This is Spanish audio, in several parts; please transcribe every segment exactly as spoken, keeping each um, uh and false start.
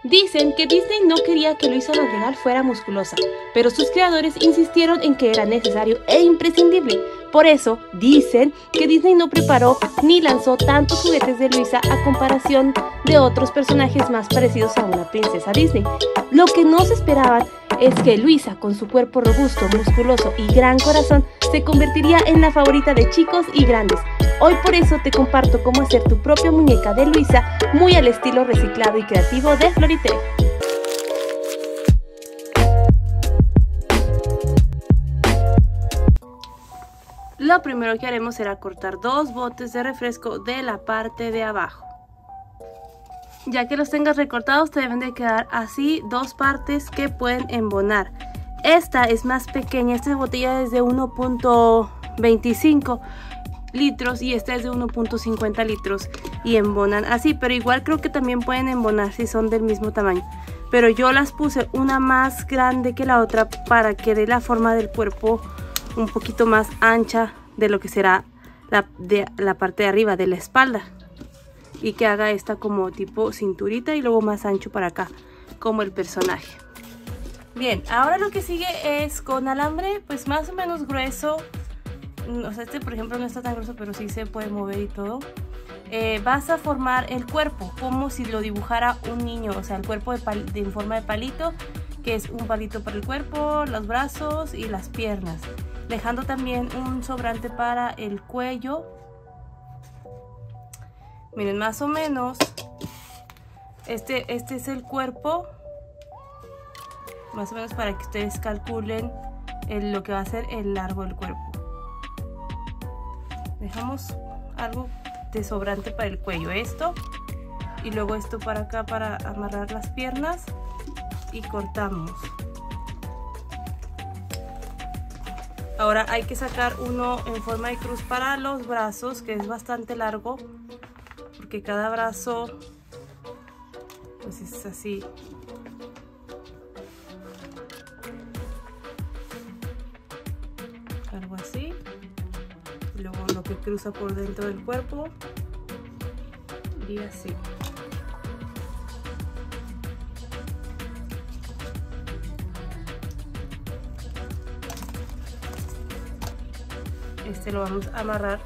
Dicen que Disney no quería que Luisa lo real fuera musculosa, pero sus creadores insistieron en que era necesario e imprescindible. Por eso, dicen que Disney no preparó ni lanzó tantos juguetes de Luisa a comparación de otros personajes más parecidos a una princesa Disney. Lo que no se esperaban es que Luisa, con su cuerpo robusto, musculoso y gran corazón, se convertiría en la favorita de chicos y grandes. Hoy por eso te comparto cómo hacer tu propia muñeca de Luisa, muy al estilo reciclado y creativo de Floritel. Lo primero que haremos será cortar dos botes de refresco de la parte de abajo. Ya que los tengas recortados, te deben de quedar así dos partes que pueden embonar. Esta es más pequeña, esta botella es de uno punto veinticinco litros y esta es de uno punto cincuenta litros y embonan así, pero igual creo que también pueden embonar si son del mismo tamaño. Pero yo las puse una más grande que la otra para que dé la forma del cuerpo un poquito más ancha de lo que será la, de, la parte de arriba de la espalda, y que haga esta como tipo cinturita y luego más ancho para acá como el personaje. Bien, ahora lo que sigue es con alambre pues más o menos grueso. O sea, este por ejemplo no está tan grueso, pero sí se puede mover y todo. Eh, vas a formar el cuerpo como si lo dibujara un niño, o sea, el cuerpo de, pal de en forma de palito, que es un palito para el cuerpo, los brazos y las piernas, dejando también un sobrante para el cuello. Miren, más o menos este, este es el cuerpo, más o menos para que ustedes calculen el, lo que va a ser el largo del cuerpo. Dejamos algo de sobrante para el cuello, esto, y luego esto para acá para amarrar las piernas y cortamos. Ahora hay que sacar uno en forma de cruz para los brazos, que es bastante largo, porque cada brazo pues es así. Algo así. Y luego lo que cruza por dentro del cuerpo y así. Este lo vamos a amarrar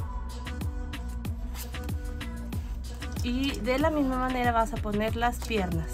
y de la misma manera vas a poner las piernas.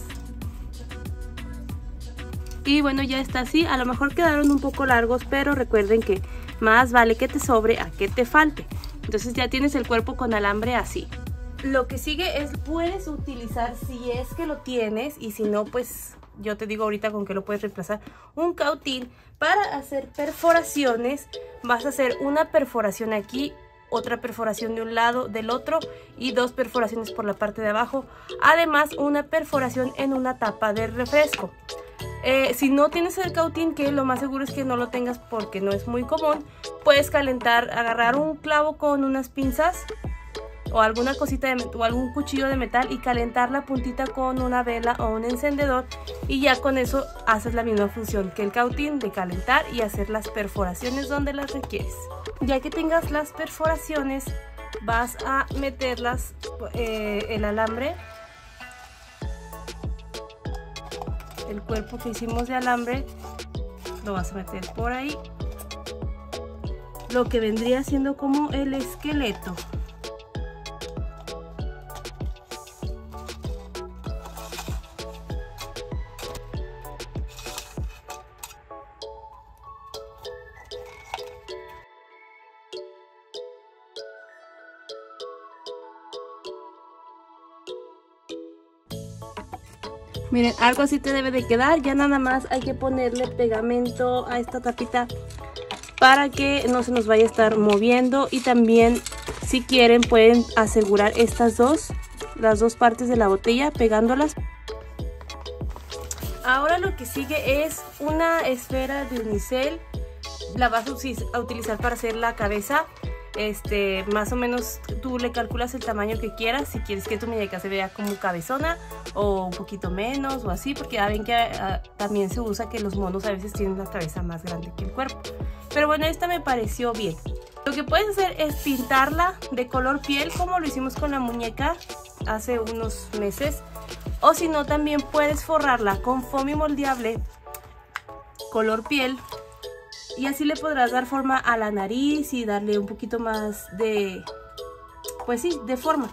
Y bueno, ya está así. A lo mejor quedaron un poco largos, pero recuerden que más vale que te sobre a que te falte. Entonces ya tienes el cuerpo con alambre así. Lo que sigue es, puedes utilizar, si es que lo tienes, y si no, pues yo te digo ahorita con que lo puedes reemplazar, un cautín para hacer perforaciones. Vas a hacer una perforación aquí, otra perforación de un lado, del otro, y dos perforaciones por la parte de abajo. Además, una perforación en una tapa de refresco. Eh, si no tienes el cautín, que lo más seguro es que no lo tengas porque no es muy común, puedes calentar, agarrar un clavo con unas pinzas o alguna cosita de, o algún cuchillo de metal y calentar la puntita con una vela o un encendedor, y ya con eso haces la misma función que el cautín de calentar y hacer las perforaciones donde las requieres. Ya que tengas las perforaciones, vas a meterlas eh, el alambre, el cuerpo que hicimos de alambre, lo vas a meter por ahí, lo que vendría siendo como el esqueleto. Miren, algo así te debe de quedar. Ya nada más hay que ponerle pegamento a esta tapita para que no se nos vaya a estar moviendo. Y también, si quieren, pueden asegurar estas dos, las dos partes de la botella pegándolas. Ahora lo que sigue es una esfera de unicel. La vas a utilizar para hacer la cabeza. Este, más o menos tú le calculas el tamaño que quieras, si quieres que tu muñeca se vea como cabezona o un poquito menos o así, porque ya ven que uh, también se usa que los monos a veces tienen la cabeza más grande que el cuerpo. Pero bueno, esta me pareció bien. Lo que puedes hacer es pintarla de color piel, como lo hicimos con la muñeca hace unos meses, O si no, también puedes forrarla con foamy moldeable color piel. Y así le podrás dar forma a la nariz y darle un poquito más de, pues sí, de forma.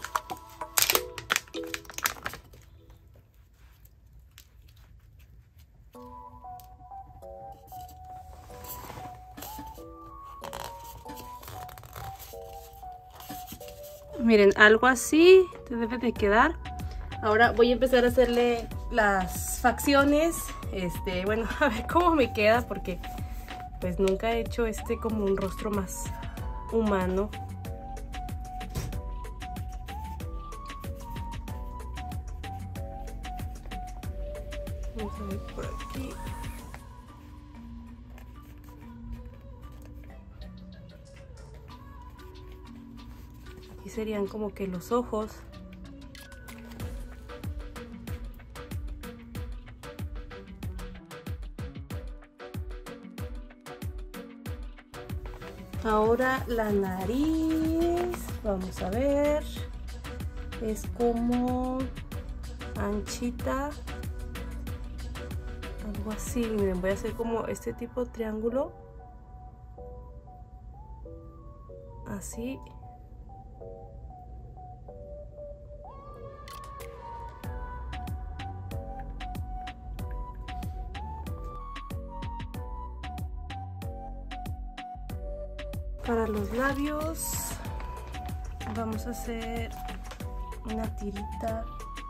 Miren, algo así te debe de quedar. Ahora voy a empezar a hacerle las facciones. Este, bueno, a ver cómo me queda, porque pues nunca he hecho este como un rostro más humano. Vamos a ver por aquí. Aquí serían como que los ojos. Ahora la nariz, vamos a ver, es como anchita, algo así. Miren, voy a hacer como este tipo de triángulo, así. Para los labios vamos a hacer una tirita.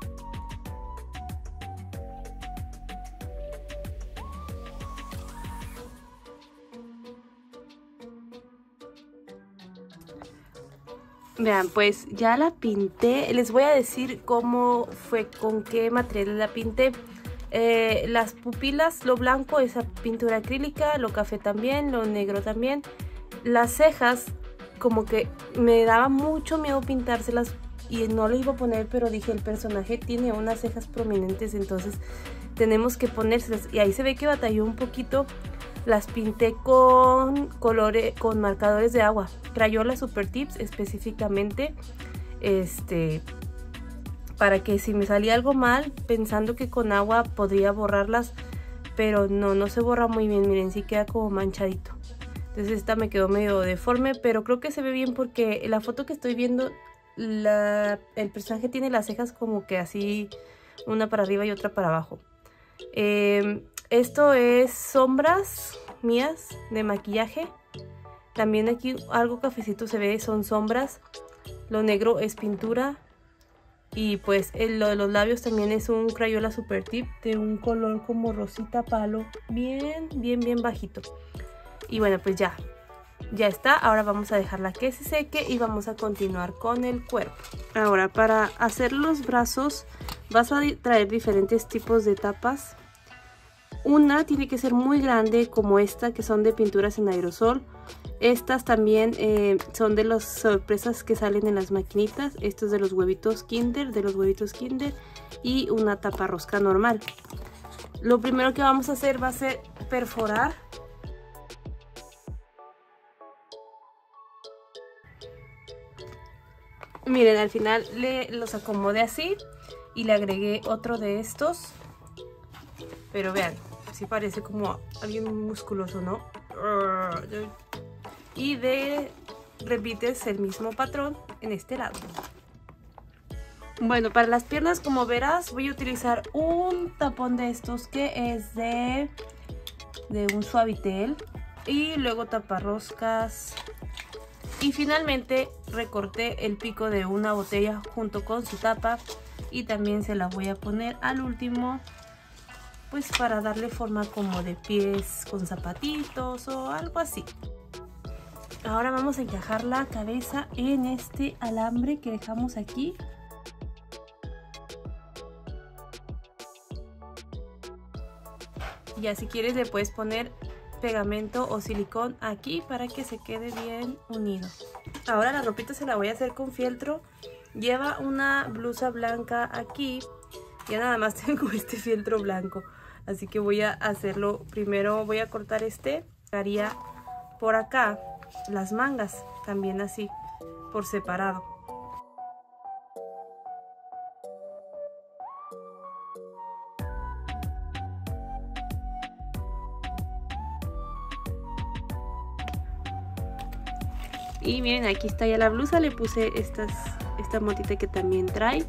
Vean, pues ya la pinté. Les voy a decir cómo fue, con qué material la pinté. Eh, las pupilas, lo blanco, esa pintura acrílica, lo café también, lo negro también. Las cejas, como que me daba mucho miedo pintárselas y no le iba a poner, pero dije, el personaje tiene unas cejas prominentes, entonces tenemos que ponérselas. Y ahí se ve que batalló un poquito. Las pinté con colores, con marcadores de agua, Crayola Super Tips específicamente, este, para que si me salía algo mal, pensando que con agua podría borrarlas, pero no, no se borra muy bien. Miren, sí queda como manchadito. Entonces esta me quedó medio deforme, pero creo que se ve bien porque la foto que estoy viendo, la, el personaje tiene las cejas como que así, una para arriba y otra para abajo. Eh, esto es sombras mías de maquillaje. También aquí algo cafecito se ve, son sombras. Lo negro es pintura. Y pues el, lo de los labios también es un Crayola Super Tip de un color como rosita palo, bien, bien, bien bajito. Y bueno, pues ya, ya está. Ahora vamos a dejarla que se seque y vamos a continuar con el cuerpo. Ahora, para hacer los brazos vas a traer diferentes tipos de tapas. Una tiene que ser muy grande, como esta, que son de pinturas en aerosol. Estas también eh, son de las sorpresas que salen en las maquinitas. Esto es de los huevitos Kinder, de los huevitos Kinder. Y una tapa rosca normal. Lo primero que vamos a hacer va a ser perforar. Miren, al final le, los acomodé así y le agregué otro de estos. Pero vean, así parece como alguien musculoso, ¿no? Y de repites el mismo patrón en este lado. Bueno, para las piernas, como verás, voy a utilizar un tapón de estos que es de, de un Suavitel. Y luego taparroscas. Y finalmente recorté el pico de una botella junto con su tapa. Y también se la voy a poner al último, pues para darle forma como de pies con zapatitos o algo así. Ahora vamos a encajar la cabeza en este alambre que dejamos aquí. Y si quieres le puedes poner pegamento o silicón aquí para que se quede bien unido. Ahora la ropita se la voy a hacer con fieltro. Lleva una blusa blanca aquí. Ya nada más tengo este fieltro blanco, así que voy a hacerlo. Primero voy a cortar este. Haría por acá las mangas también así por separado. Y miren, aquí está ya la blusa, le puse estas, esta motita que también trae.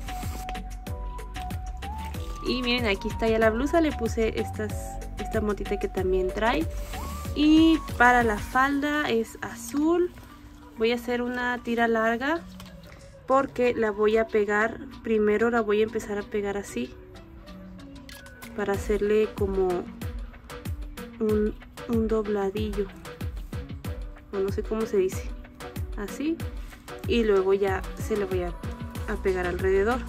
Y miren, aquí está ya la blusa, le puse estas, esta motita que también trae. Y para la falda es azul. Voy a hacer una tira larga porque la voy a pegar, primero la voy a empezar a pegar así. Para hacerle como un, un dobladillo. O no sé cómo se dice. Así. Y luego ya se le voy a, a pegar alrededor.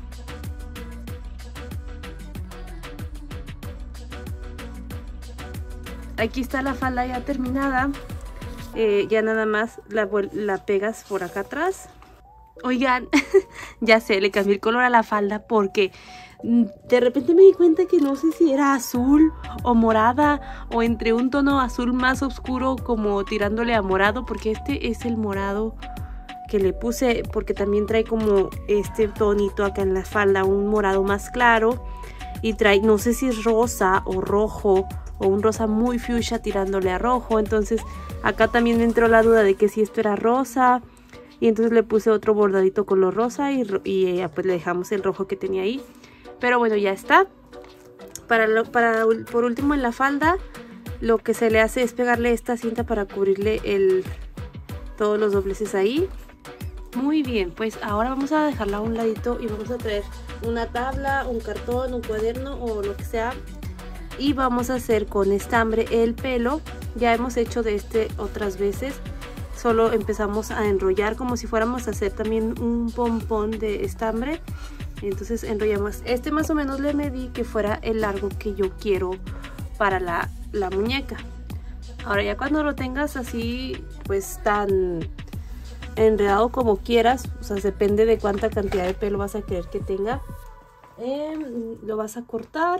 Aquí está la falda ya terminada. Eh, ya nada más la, la pegas por acá atrás. Oigan, ya sé, le cambié el color a la falda porque de repente me di cuenta que no sé si era azul o morada o entre un tono azul más oscuro como tirándole a morado, porque este es el morado que le puse, porque también trae como este tonito acá en la falda, un morado más claro, y trae, no sé si es rosa o rojo o un rosa muy fuchsia tirándole a rojo. Entonces acá también me entró la duda de que si esto era rosa, y entonces le puse otro bordadito color rosa y, y eh, pues le dejamos el rojo que tenía ahí. Pero bueno, ya está. Para, lo, para por último en la falda lo que se le hace es pegarle esta cinta para cubrirle el, todos los dobleces ahí. Muy bien, pues ahora vamos a dejarla a un ladito y vamos a traer una tabla, un cartón, un cuaderno o lo que sea. Y vamos a hacer con estambre el pelo. Ya hemos hecho de este otras veces. Solo empezamos a enrollar como si fuéramos a hacer también un pompón de estambre. Entonces enrollamos. Este más o menos le medí que fuera el largo que yo quiero para la, la muñeca. Ahora ya cuando lo tengas así pues tan enredado como quieras, o sea, depende de cuánta cantidad de pelo vas a querer que tenga, eh, lo vas a cortar.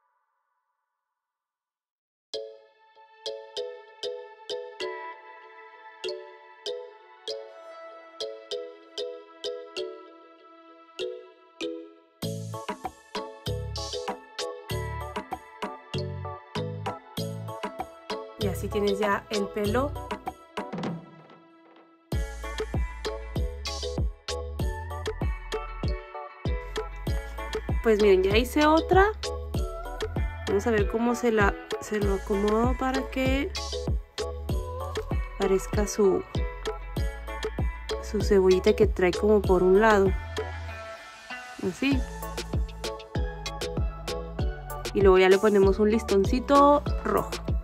Y así tienes ya el pelo. Pues miren, ya hice otra. Vamos a ver cómo se la se lo acomodo para que parezca su su cebollita que trae como por un lado. Así. Y luego ya le ponemos un listoncito rojo.